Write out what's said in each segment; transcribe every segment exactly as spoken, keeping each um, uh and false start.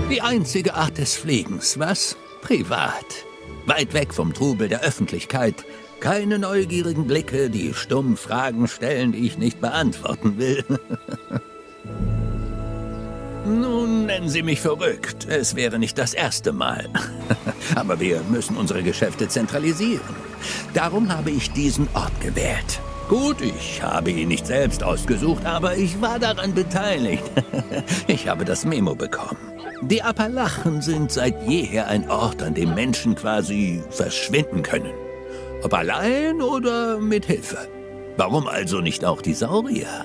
Die einzige Art des Fliegens, was? Privat. Weit weg vom Trubel der Öffentlichkeit. Keine neugierigen Blicke, die stumm Fragen stellen, die ich nicht beantworten will. Nun, nennen Sie mich verrückt. Es wäre nicht das erste Mal. Aber wir müssen unsere Geschäfte zentralisieren. Darum habe ich diesen Ort gewählt. Gut, ich habe ihn nicht selbst ausgesucht, aber ich war daran beteiligt. Ich habe das Memo bekommen. Die Appalachen sind seit jeher ein Ort, an dem Menschen quasi verschwinden können. Ob allein oder mit Hilfe. Warum also nicht auch die Saurier?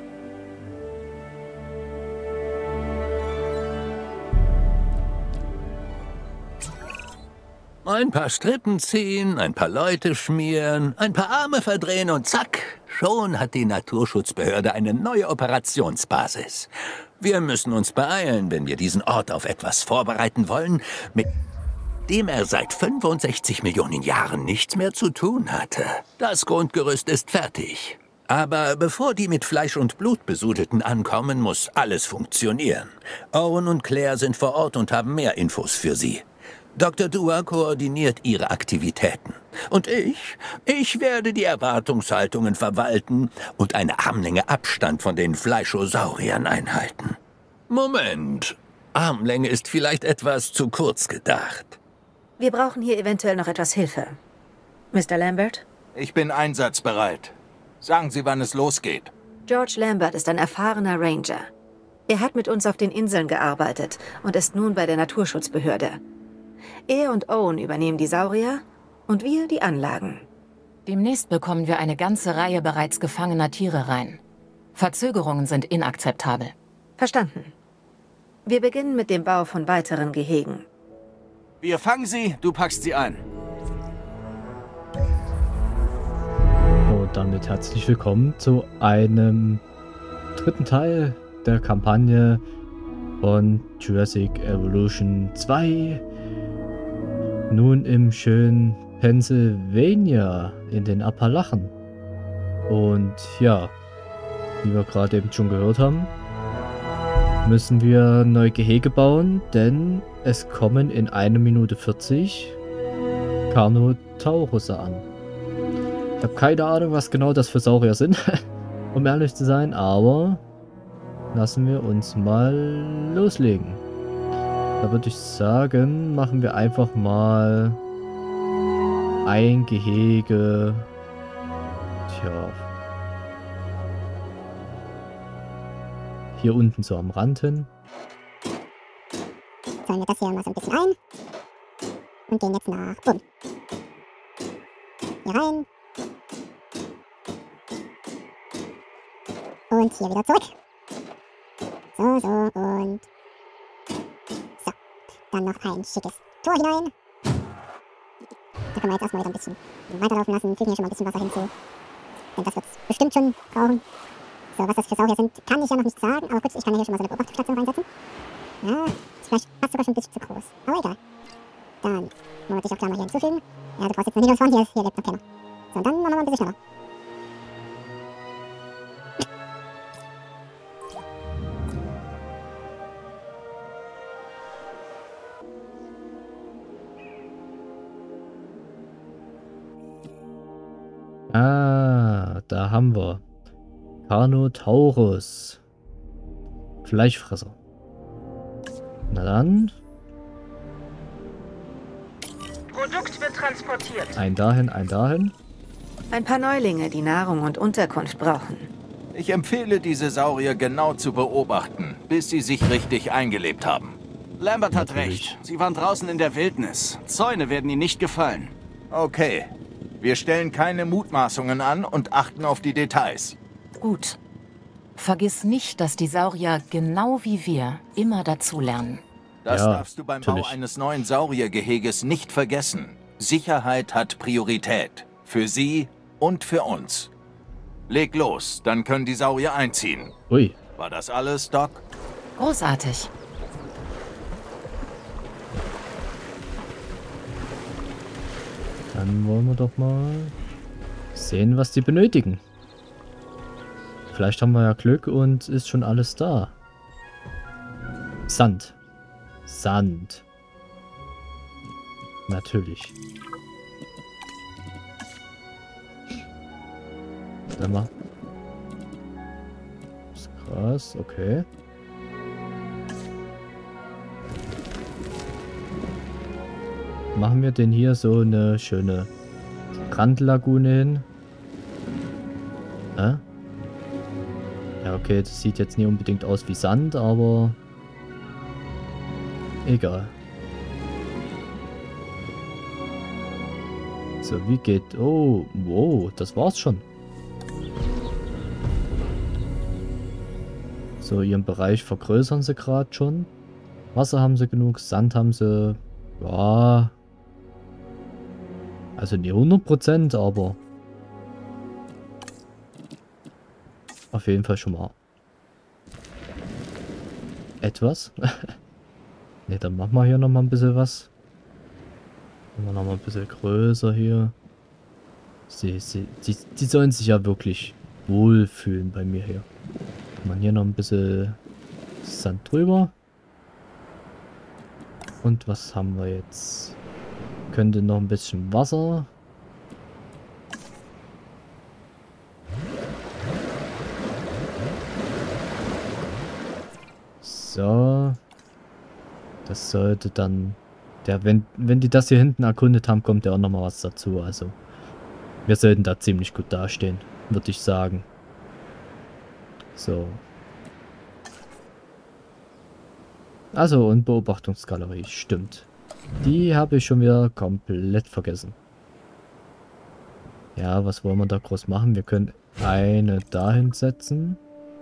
Ein paar Strippen ziehen, ein paar Leute schmieren, ein paar Arme verdrehen und zack, schon hat die Naturschutzbehörde eine neue Operationsbasis. Wir müssen uns beeilen, wenn wir diesen Ort auf etwas vorbereiten wollen, mit dem er seit fünfundsechzig Millionen Jahren nichts mehr zu tun hatte. Das Grundgerüst ist fertig. Aber bevor die mit Fleisch und Blut besudelten ankommen, muss alles funktionieren. Owen und Claire sind vor Ort und haben mehr Infos für Sie. Doktor Dua koordiniert Ihre Aktivitäten. Und ich, ich werde die Erwartungshaltungen verwalten und eine Armlänge Abstand von den Fleischosauriern einhalten. Moment, Armlänge ist vielleicht etwas zu kurz gedacht. Wir brauchen hier eventuell noch etwas Hilfe. Mister Lambert? Ich bin einsatzbereit. Sagen Sie, wann es losgeht. George Lambert ist ein erfahrener Ranger. Er hat mit uns auf den Inseln gearbeitet und ist nun bei der Naturschutzbehörde. Er und Owen übernehmen die Saurier und wir die Anlagen. Demnächst bekommen wir eine ganze Reihe bereits gefangener Tiere rein. Verzögerungen sind inakzeptabel. Verstanden. Wir beginnen mit dem Bau von weiteren Gehegen. Wir fangen sie, du packst sie ein. Und damit herzlich willkommen zu einem dritten Teil der Kampagne von Jurassic Evolution zwei. Nun im schönen Pennsylvania in den Appalachen. Und ja, wie wir gerade eben schon gehört haben, müssen wir neue Gehege bauen, denn es kommen in einer Minute vierzig Carnotaurusse an. Ich habe keine Ahnung, was genau das für Saurier sind, um ehrlich zu sein, aber lassen wir uns mal loslegen. Da würde ich sagen, machen wir einfach mal ein Gehege. Tja. Hier unten so am Rand hin. Zahlen wir das hier mal so ein bisschen ein. Und gehen jetzt nach oben. Hier rein. Und hier wieder zurück. So, so und... So. Dann noch ein schickes Tor hinein. Da können wir jetzt erstmal wieder ein bisschen weiterlaufen lassen. Fügen hier schon mal ein bisschen Wasser hinzu. Denn das wird es bestimmt schon brauchen. So, was das für Saurier sind, kann ich ja noch nicht sagen. Aber gut, ich kann ja hier schon mal so eine Beobachtungsstation reinsetzen. Ja, ist vielleicht fast sogar schon ein bisschen zu groß. Aber egal. Dann wollen wir dich auch gleich mal hier hinzufügen. Ja, du brauchst jetzt noch nicht hier, hier lebt noch keiner. So, und dann machen wir ein bisschen schneller. Ah, da haben wir Carnotaurus. Fleischfresser. Na dann. Produkt wird transportiert. Ein dahin, ein dahin. Ein paar Neulinge, die Nahrung und Unterkunft brauchen. Ich empfehle, diese Saurier genau zu beobachten, bis sie sich richtig eingelebt haben. Lambert hat Natürlich. recht. Sie waren draußen in der Wildnis. Zäune werden ihnen nicht gefallen. Okay. Wir stellen keine Mutmaßungen an und achten auf die Details. Gut. Vergiss nicht, dass die Saurier genau wie wir immer dazulernen. Das Ja, darfst du beim natürlich. Bau eines neuen Sauriergeheges nicht vergessen. Sicherheit hat Priorität. Für sie und für uns. Leg los, dann können die Saurier einziehen. Ui. War das alles, Doc? Großartig. Dann wollen wir doch mal sehen, was die benötigen. Vielleicht haben wir ja Glück und ist schon alles da. Sand. Sand. Natürlich. Dann mal. Das ist krass, okay. Machen wir denn hier so eine schöne Randlagune hin? Äh? Ja, okay, das sieht jetzt nicht unbedingt aus wie Sand, aber egal. So, wie geht... Oh, wow, das war's schon. So, ihren Bereich vergrößern sie gerade schon. Wasser haben sie genug, Sand haben sie... Ja... Also nicht hundert Prozent, aber... Auf jeden Fall schon mal... Etwas. Ne, dann machen wir hier nochmal ein bisschen was. Machen wir nochmal ein bisschen größer hier. Sie, sie, die, die sollen sich ja wirklich wohlfühlen bei mir hier. Machen wir hier noch ein bisschen Sand drüber. Und was haben wir jetzt? Könnte noch ein bisschen Wasser. So. Das sollte dann... Der, wenn, wenn die das hier hinten erkundet haben, kommt ja auch nochmal was dazu. Also, wir sollten da ziemlich gut dastehen, würde ich sagen. So. Also, und Beobachtungsgalerie, stimmt. Die habe ich schon wieder komplett vergessen. Ja, was wollen wir da groß machen? Wir können eine dahin setzen.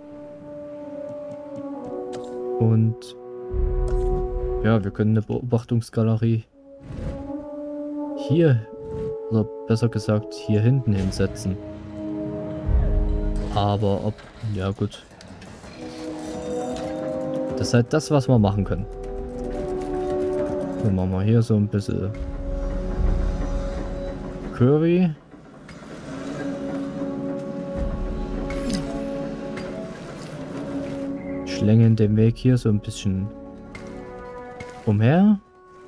Und... Ja, wir können eine Beobachtungsgalerie hier, oder besser gesagt, hier hinten hinsetzen. Aber ob... Ja, gut. Das ist halt das, was wir machen können. Dann machen wir hier so ein bisschen Curry. Schlängeln den Weg hier so ein bisschen umher.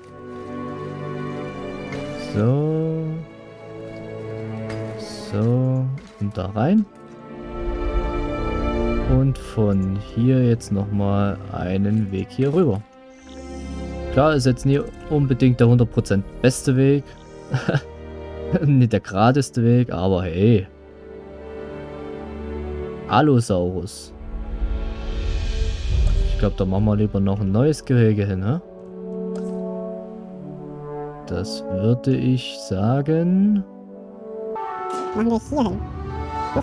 So. So. Und da rein. Und von hier jetzt nochmal einen Weg hier rüber. Klar, ist jetzt nie unbedingt der hundert Prozent beste Weg. Nicht der geradeste Weg, aber hey. Allosaurus. Ich glaube, da machen wir lieber noch ein neues Gehege hin, hä? Das würde ich sagen... Machen wir hier hin. So.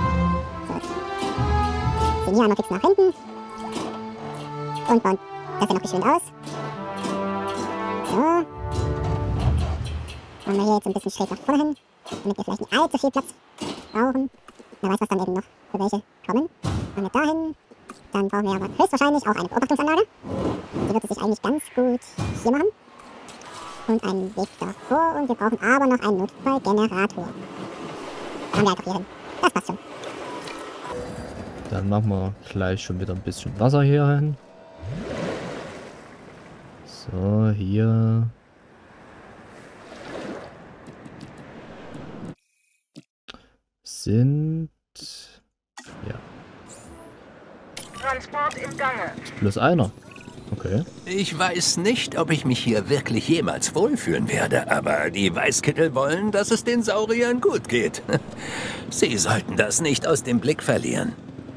Den hier einmal fix nach hinten. Und bauen das ja noch geschwind aus. So. Machen wir hier jetzt ein bisschen schräg nach vorne hin, damit wir vielleicht nicht allzu viel Platz brauchen. Wer weiß, was dann eben noch für welche kommen. Machen wir dahin. Dann brauchen wir aber höchstwahrscheinlich auch eine Beobachtungsanlage. Die würde sich eigentlich ganz gut hier machen. Und einen Weg davor. Und wir brauchen aber noch einen Notfallgenerator. Dann haben wir einfach hier hin. Das passt schon. Dann machen wir gleich schon wieder ein bisschen Wasser hier hin. So, hier. Sind... Ja. Transport im Gange. Plus einer. Okay. Ich weiß nicht, ob ich mich hier wirklich jemals wohlfühlen werde, aber die Weißkittel wollen, dass es den Sauriern gut geht. Sie sollten das nicht aus dem Blick verlieren.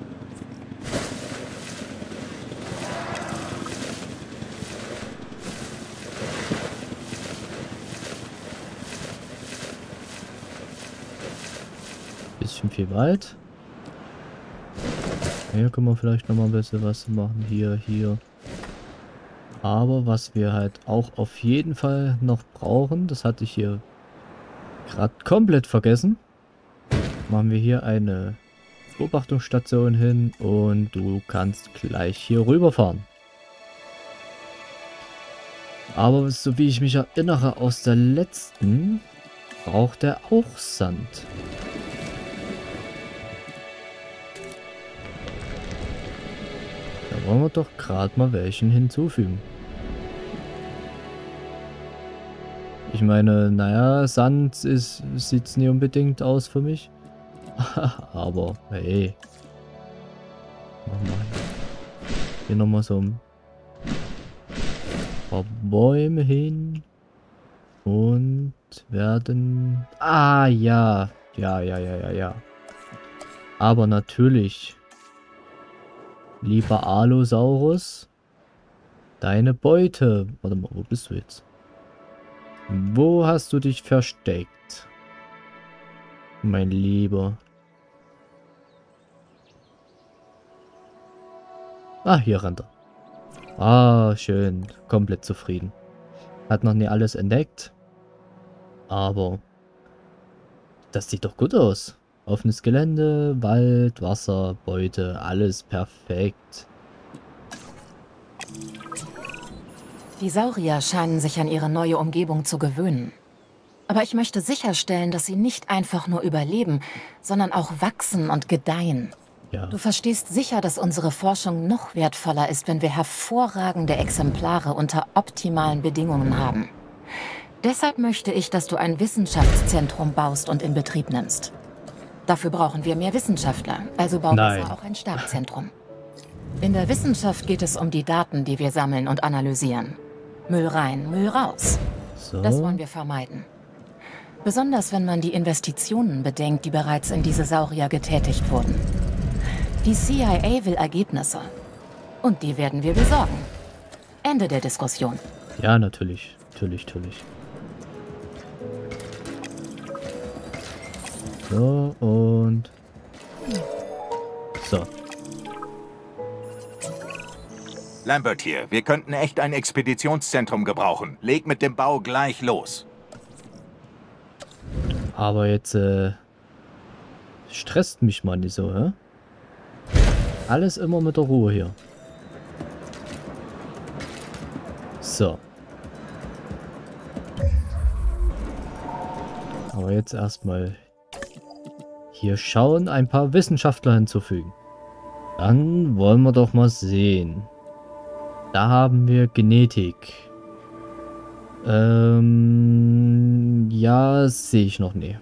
Bisschen viel Wald. Hier können wir vielleicht noch mal ein bisschen was machen. Hier, hier. Aber was wir halt auch auf jeden Fall noch brauchen, das hatte ich hier gerade komplett vergessen. Machen wir hier eine Beobachtungsstation hin und du kannst gleich hier rüberfahren. Aber so wie ich mich erinnere aus der letzten, braucht er auch Sand. Da wollen wir doch gerade mal welchen hinzufügen. Ich meine, naja, Sand ist, sieht's nicht unbedingt aus für mich. Aber, hey. Mach mal hier nochmal so ein paar Bäume hin. Und werden... Ah, ja. Ja, ja, ja, ja, ja. Aber natürlich, lieber Allosaurus, deine Beute. Warte mal, wo bist du jetzt? Wo hast du dich versteckt? Mein Lieber. Ah, hier rennt er. Ah, schön. Komplett zufrieden. Hat noch nicht alles entdeckt. Aber das sieht doch gut aus. Offenes Gelände, Wald, Wasser, Beute, alles perfekt. Die Saurier scheinen sich an ihre neue Umgebung zu gewöhnen. Aber ich möchte sicherstellen, dass sie nicht einfach nur überleben, sondern auch wachsen und gedeihen. Ja. Du verstehst sicher, dass unsere Forschung noch wertvoller ist, wenn wir hervorragende Exemplare unter optimalen Bedingungen haben. Deshalb möchte ich, dass du ein Wissenschaftszentrum baust und in Betrieb nimmst. Dafür brauchen wir mehr Wissenschaftler, also bauen wir auch ein Startzentrum. In der Wissenschaft geht es um die Daten, die wir sammeln und analysieren. Müll rein, Müll raus. So. Das wollen wir vermeiden. Besonders wenn man die Investitionen bedenkt, die bereits in diese Saurier getätigt wurden. Die C I A will Ergebnisse. Und die werden wir besorgen. Ende der Diskussion. Ja, natürlich. Natürlich, natürlich. So, und... So. Lambert hier. Wir könnten echt ein Expeditionszentrum gebrauchen. Leg mit dem Bau gleich los. Aber jetzt, äh... stresst mich mal nicht so, hä? Alles immer mit der Ruhe hier. So. Aber jetzt erstmal hier schauen, ein paar Wissenschaftler hinzufügen. Dann wollen wir doch mal sehen. Da haben wir Genetik. Ähm, ja, sehe ich noch nie.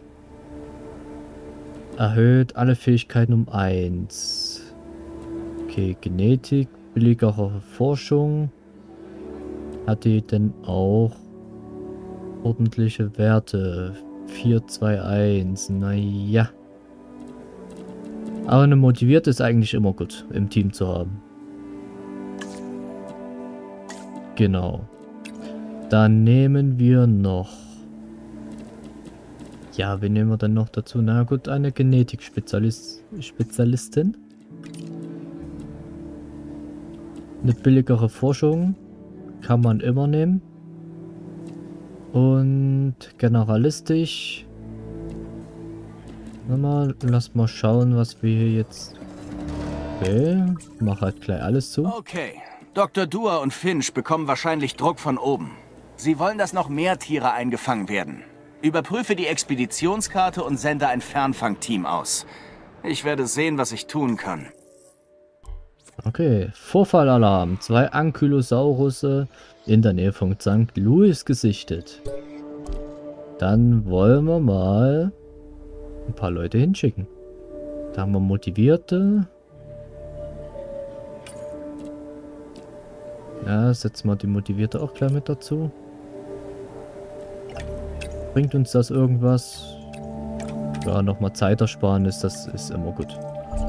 Erhöht alle Fähigkeiten um eins. Okay, Genetik, billigere Forschung. Hat die denn auch ordentliche Werte? vier, zwei, eins, naja. Aber eine motivierte ist eigentlich immer gut, im Team zu haben. Genau. Dann nehmen wir noch... Ja, wen nehmen wir dann noch dazu? Na gut, eine Genetik-Spezialistin. Eine billigere Forschung kann man immer nehmen. Und generalistisch. Mal, lass mal schauen, was wir hier jetzt... Okay, mach halt gleich alles zu. Okay, Doktor Dua und Finch bekommen wahrscheinlich Druck von oben. Sie wollen, dass noch mehr Tiere eingefangen werden. Überprüfe die Expeditionskarte und sende ein Fernfangteam aus. Ich werde sehen, was ich tun kann. Okay, Vorfallalarm. Zwei Ankylosaurusse in der Nähe von Sankt Louis gesichtet. Dann wollen wir mal ein paar Leute hinschicken. Da haben wir Motivierte. Ja, setzen wir die Motivierte auch gleich mit dazu. Bringt uns das irgendwas? Ja, nochmal Zeit ersparen ist, das ist immer gut.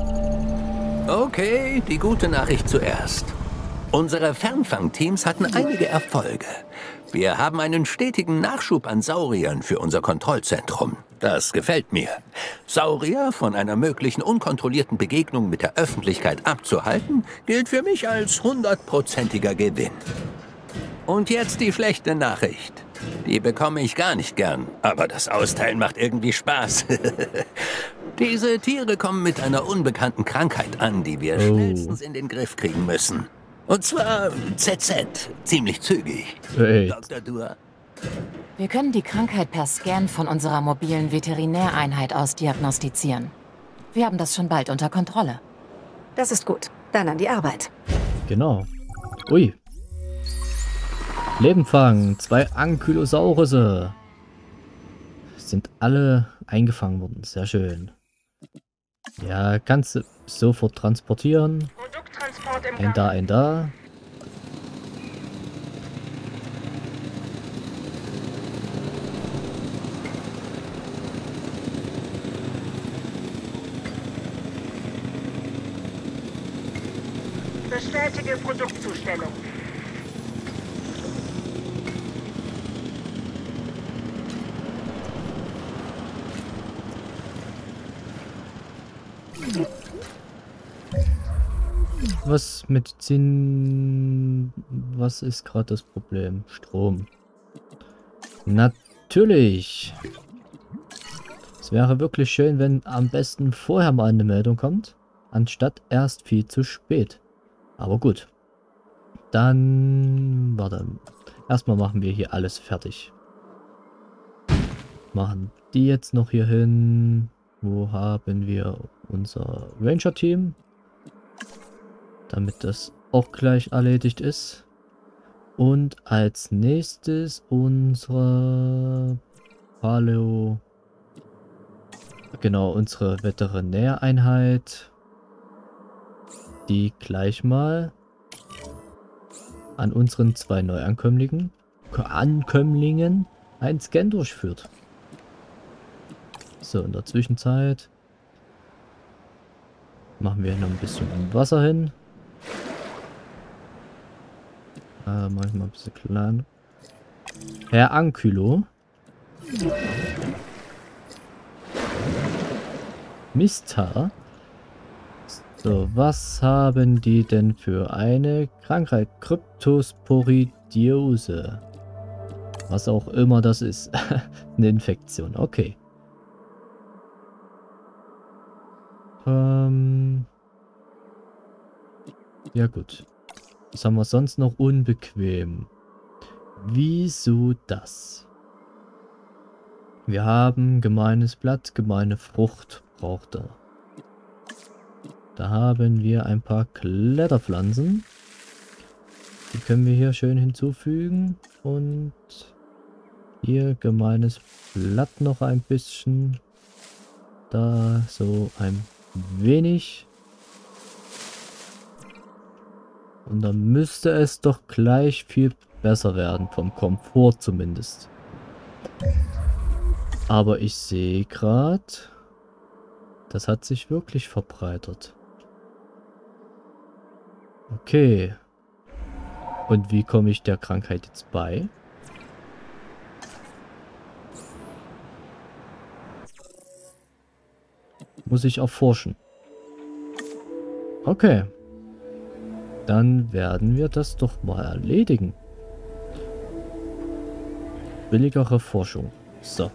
Okay, die gute Nachricht zuerst. Unsere Fernfangteams hatten einige Erfolge. Wir haben einen stetigen Nachschub an Sauriern für unser Kontrollzentrum. Das gefällt mir. Saurier von einer möglichen unkontrollierten Begegnung mit der Öffentlichkeit abzuhalten, gilt für mich als hundertprozentiger Gewinn. Und jetzt die schlechte Nachricht. Die bekomme ich gar nicht gern, aber das Austeilen macht irgendwie Spaß. Diese Tiere kommen mit einer unbekannten Krankheit an, die wir Oh. schnellstens in den Griff kriegen müssen. Und zwar Z Z, ziemlich zügig. Hey. Doktor Dua. Wir können die Krankheit per Scan von unserer mobilen Veterinäreinheit aus diagnostizieren. Wir haben das schon bald unter Kontrolle. Das ist gut. Dann an die Arbeit. Genau. Ui. Lebenfang. Zwei Ankylosaurusse. Sind alle eingefangen worden. Sehr schön. Ja, kannst du sofort transportieren. Ein da, ein da. Bestätige Produktzustellung. Was Medizin... Was ist gerade das Problem? Strom. Natürlich. Es wäre wirklich schön, wenn am besten vorher mal eine Meldung kommt, anstatt erst viel zu spät. Aber gut. Dann... Warte. Erstmal machen wir hier alles fertig. Machen die jetzt noch hier hin. Wo haben wir unser Ranger-Team? Damit das auch gleich erledigt ist. Und als nächstes unsere Paleo... Genau, unsere Veterinäreinheit. Die gleich mal an unseren zwei Neuankömmlingen Ankömmlingen einen Scan durchführt. So, in der Zwischenzeit machen wir noch ein bisschen Wasser hin. Äh, mach ich mal ein bisschen klein. Herr Ankylo. Mister. So, was haben die denn für eine Krankheit? Kryptosporidiose. Was auch immer das ist. Eine Infektion, okay. Ähm ja gut. Was haben wir sonst noch unbequem? Wieso das? Wir haben gemeines Blatt, gemeine Frucht braucht er. Da haben wir ein paar Kletterpflanzen. Die können wir hier schön hinzufügen. Und hier gemeines Blatt noch ein bisschen. Da so ein wenig. Und dann müsste es doch gleich viel besser werden, vom Komfort zumindest. Aber ich sehe gerade, das hat sich wirklich verbreitert. Okay. Und wie komme ich der Krankheit jetzt bei? Muss ich erforschen. Okay. Dann werden wir das doch mal erledigen. Billigere Forschung. So.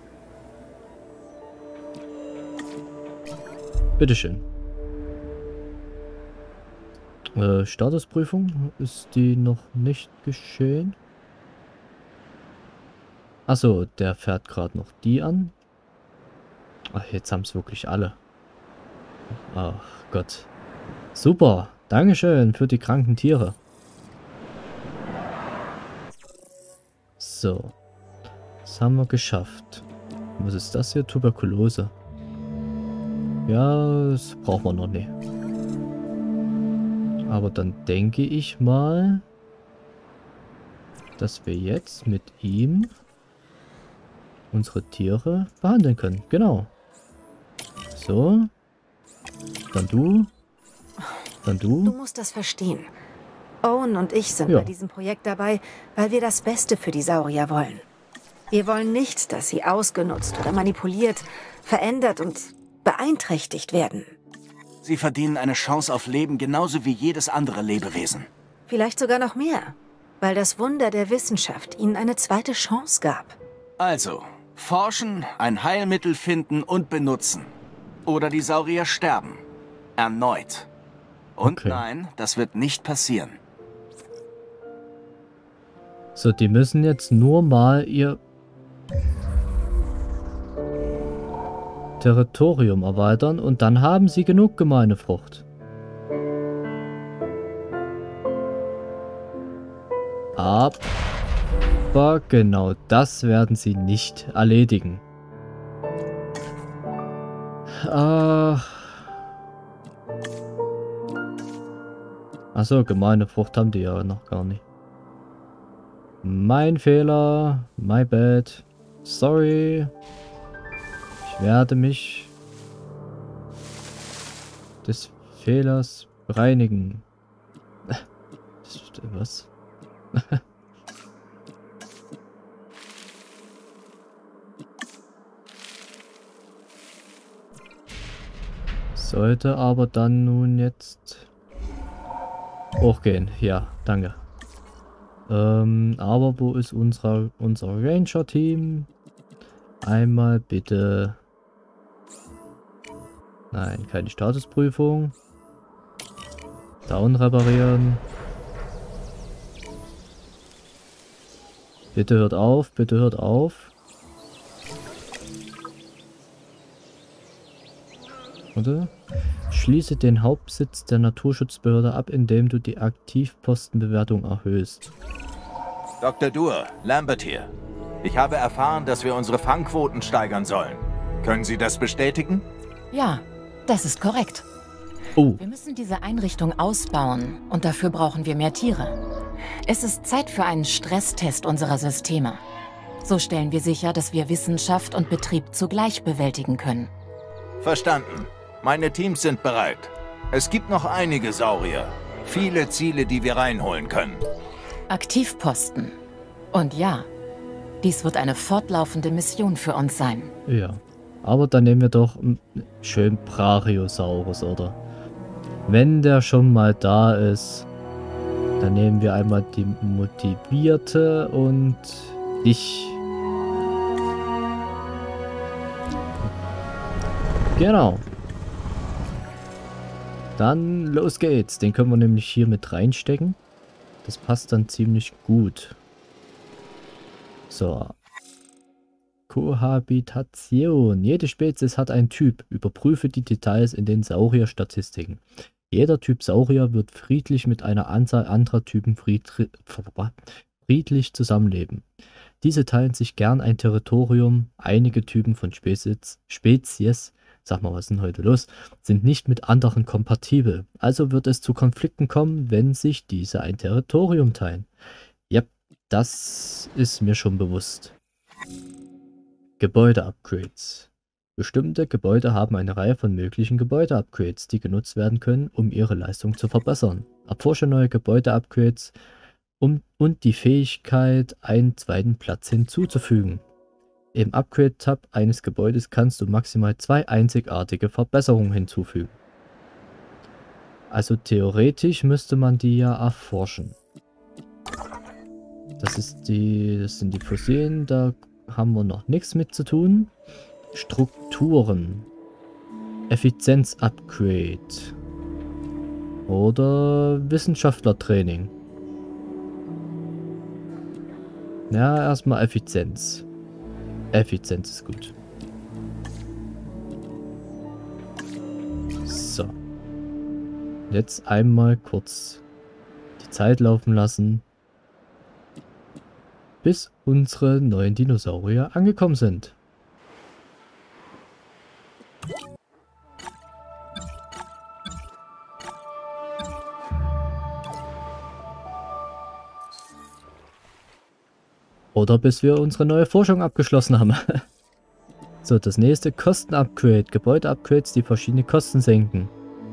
Bitteschön. Äh, Statusprüfung. Ist die noch nicht geschehen? Achso, der fährt gerade noch die an. Ach, jetzt haben es wirklich alle. Ach Gott. Super. Dankeschön für die kranken Tiere. So. Das haben wir geschafft. Was ist das hier? Tuberkulose. Ja, das brauchen wir noch nicht. Aber dann denke ich mal, dass wir jetzt mit ihm unsere Tiere behandeln können. Genau. So. Dann du. Dann du. Du musst das verstehen. Owen und ich sind Ja. bei diesem Projekt dabei, weil wir das Beste für die Saurier wollen. Wir wollen nicht, dass sie ausgenutzt oder manipuliert, verändert und beeinträchtigt werden. Sie verdienen eine Chance auf Leben genauso wie jedes andere Lebewesen. Vielleicht sogar noch mehr, weil das Wunder der Wissenschaft ihnen eine zweite Chance gab. Also, forschen, ein Heilmittel finden und benutzen. Oder die Saurier sterben. Erneut. Und Okay. nein, das wird nicht passieren. So, die müssen jetzt nur mal ihr Territorium erweitern und dann haben sie genug gemeine Frucht. Ab Aber genau das werden sie nicht erledigen. Ach. Achso, gemeine Frucht haben die ja noch gar nicht. Mein Fehler. My bad. Sorry. Ich werde mich des Fehlers bereinigen. Was? Sollte aber dann nun jetzt hochgehen. Ja, danke. Ähm, aber wo ist unser, unser Ranger-Team? Einmal bitte. Nein, keine Statusprüfung. Down reparieren. Bitte hört auf, bitte hört auf. Oder? Schließe den Hauptsitz der Naturschutzbehörde ab, indem du die Aktivpostenbewertung erhöhst. Doktor Dur, Lambert hier. Ich habe erfahren, dass wir unsere Fangquoten steigern sollen. Können Sie das bestätigen? Ja, das ist korrekt. Oh. Wir müssen diese Einrichtung ausbauen und dafür brauchen wir mehr Tiere. Es ist Zeit für einen Stresstest unserer Systeme. So stellen wir sicher, dass wir Wissenschaft und Betrieb zugleich bewältigen können. Verstanden. Meine Teams sind bereit. Es gibt noch einige Saurier. Viele Ziele, die wir reinholen können. Aktivposten. Und ja, dies wird eine fortlaufende Mission für uns sein. Ja, aber dann nehmen wir doch schön Brachiosaurus, oder? Wenn der schon mal da ist, dann nehmen wir einmal die motivierte und dich. Genau. Dann los geht's. Den können wir nämlich hier mit reinstecken. Das passt dann ziemlich gut. So. Kohabitation. Jede Spezies hat einen Typ. Überprüfe die Details in den Saurier-Statistiken. Jeder Typ Saurier wird friedlich mit einer Anzahl anderer Typen friedlich zusammenleben. Diese teilen sich gern ein Territorium. Einige Typen von Spezies, Spezies, sag mal, was ist denn heute los, sind nicht mit anderen kompatibel. Also wird es zu Konflikten kommen, wenn sich diese ein Territorium teilen. Ja, das ist mir schon bewusst. Gebäude-Upgrades. Bestimmte Gebäude haben eine Reihe von möglichen Gebäude-Upgrades, die genutzt werden können, um ihre Leistung zu verbessern. Erforsche neue Gebäude-Upgrades um, und die Fähigkeit, einen zweiten Platz hinzuzufügen. Im Upgrade-Tab eines Gebäudes kannst du maximal zwei einzigartige Verbesserungen hinzufügen. Also theoretisch müsste man die ja erforschen. Das ist die, das sind die Fossilien, da haben wir noch nichts mit zu tun. Strukturen. Effizienz-Upgrade. Oder Wissenschaftlertraining. Ja, erstmal Effizienz. Effizienz ist gut. So. Jetzt einmal kurz die Zeit laufen lassen, bis unsere neuen Dinosaurier angekommen sind. Oder bis wir unsere neue Forschung abgeschlossen haben. So, das nächste Kosten-Upgrade. Gebäude-Upgrades, die verschiedene Kosten senken.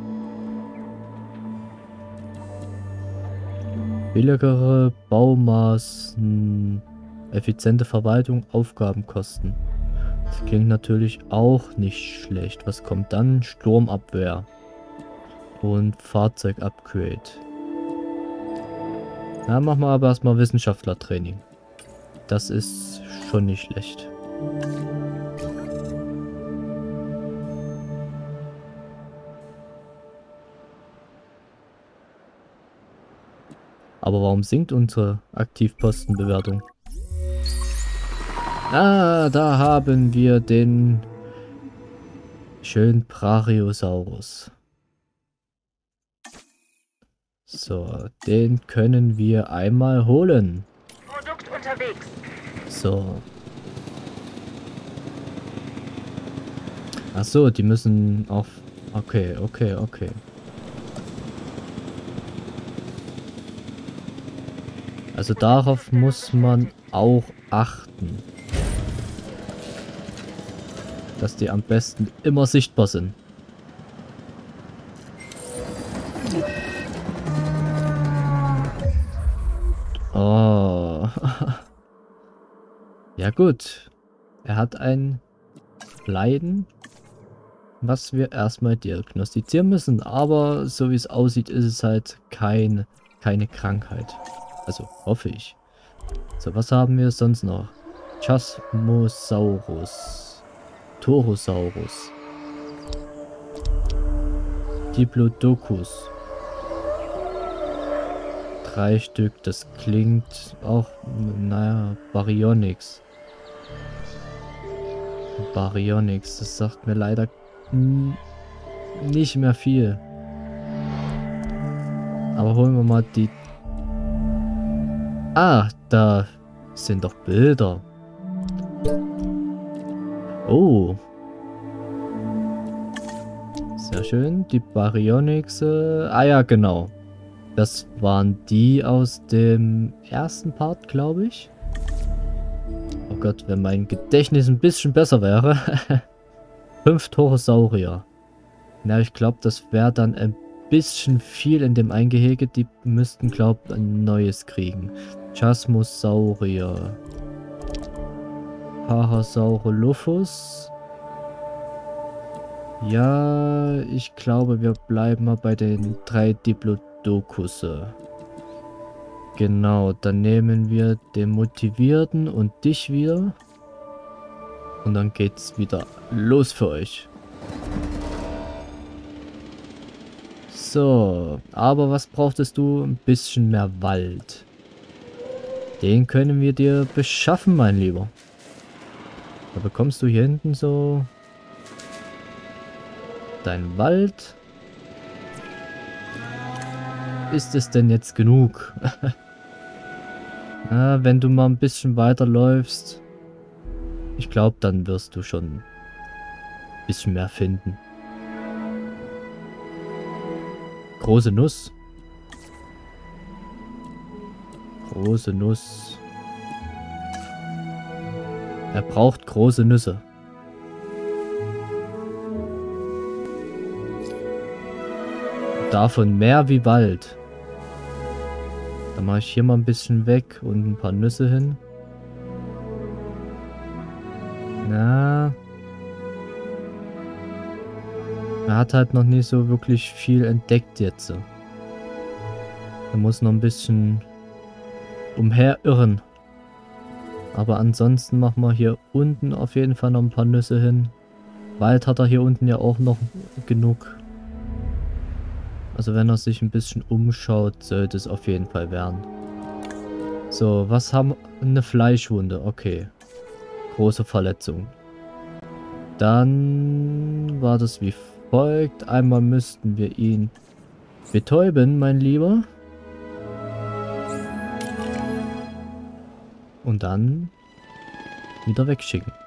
Billigere Baumaßen, effiziente Verwaltung, Aufgabenkosten. Das klingt natürlich auch nicht schlecht. Was kommt dann? Sturmabwehr. Und Fahrzeug-Upgrade. Na, machen wir aber erstmal Wissenschaftlertraining. Das ist schon nicht schlecht. Aber warum sinkt unsere Aktivpostenbewertung? Ah, da haben wir den schönen Brachiosaurus. So, den können wir einmal holen. Produkt unterwegs. So. Ach so, die müssen auf... Okay, okay, okay. Also darauf muss man auch achten. Dass die am besten immer sichtbar sind. Oh. Ja gut. Er hat ein Leiden, was wir erstmal diagnostizieren müssen. Aber so wie es aussieht, ist es halt kein, keine Krankheit. Also hoffe ich. So, was haben wir sonst noch? Chasmosaurus. Torosaurus. Diplodocus. Drei Stück, das klingt auch, naja, Baryonyx. Baryonyx, das sagt mir leider nicht mehr viel. Aber holen wir mal die... Ah, da sind doch Bilder. Oh. Sehr schön, die Baryonyx. Äh, ah ja, genau. Das waren die aus dem ersten Part, glaube ich. Oh Gott, wenn mein Gedächtnis ein bisschen besser wäre. Fünf Torosaurier. Na, ich glaube, das wäre dann ein bisschen viel in dem Eingehege. Die müssten, glaube ich, ein neues kriegen. Chasmosaurier. Parasaurolophus. Ja, ich glaube, wir bleiben mal bei den drei Diplodocusse. Genau, dann nehmen wir den Motivierten und dich wieder. Und dann geht's wieder los für euch. So, aber was brauchtest du? Ein bisschen mehr Wald. Den können wir dir beschaffen, mein Lieber. Da bekommst du hier hinten so dein Wald. Ist es denn jetzt genug? Na, wenn du mal ein bisschen weiterläufst, ich glaube, dann wirst du schon ein bisschen mehr finden. Große Nuss. Große Nuss. Er braucht große Nüsse. Davon mehr wie Wald. Dann mache ich hier mal ein bisschen weg und ein paar Nüsse hin. Na. Er hat halt noch nicht so wirklich viel entdeckt jetzt. Er muss noch ein bisschen umherirren. Aber ansonsten machen wir hier unten auf jeden Fall noch ein paar Nüsse hin. Wald hat er hier unten ja auch noch genug. Also wenn er sich ein bisschen umschaut, sollte es auf jeden Fall werden. So, was haben wir? Eine Fleischwunde, okay. Große Verletzung. Dann war das wie folgt. Einmal müssten wir ihn betäuben, mein Lieber. Und dann wieder wegschicken.